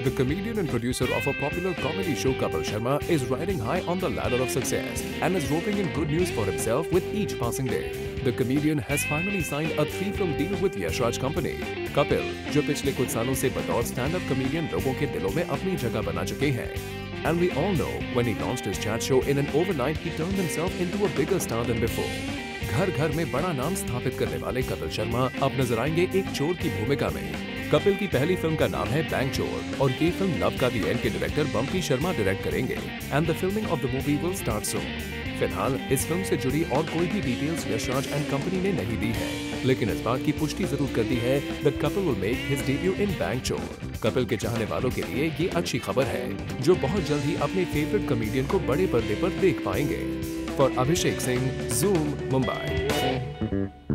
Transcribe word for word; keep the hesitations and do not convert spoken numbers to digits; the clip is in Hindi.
The comedian and producer of a popular comedy show Kapil Sharma is riding high on the ladder of success and is roping in good news for himself with each passing day. The comedian has finally signed a three-film deal with Yash Raj Company. Kapil, जो पिछले कुछ सालों से बतौर स्टैंड-अप कमेडियन लोगों के दिलों में अपनी जगह बना चुके हैं. And we all know when he launched his chat show in an overnight, he turned himself into a bigger star than before. घर घर में बड़ा नाम स्थापित करने वाले कपिल शर्मा अब नजर आएंगे एक चोर की भूमिका में. कपिल की पहली फिल्म का नाम है बैंक चोर और ये फिल्म लव का दी एंड के डायरेक्टर बम्पी शर्मा डायरेक्ट करेंगे. And the filming of the movie will start soon. फिलहाल इस फिल्म से जुड़ी और कोई भी details Yash Raj and company ने नहीं दी है, लेकिन इस बात की पुष्टि जरूर कर दी है that Kapil will make his debut in bank Chor. Kapil के चाहने वालों के लिए ये अच्छी खबर है, जो बहुत जल्द ही अपने फेवरेट कमेडियन को बड़े पर्दे पर देख पाएंगे. For Abhishek Singh, zoom, Mumbai.